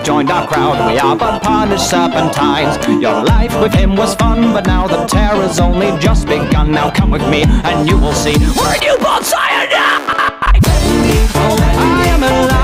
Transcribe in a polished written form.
joined our crowd. We are but punished serpentines. Your life with him was fun, but now the terror's only just begun. Now come with me and you will see we're a newborn cyanide. I am alive.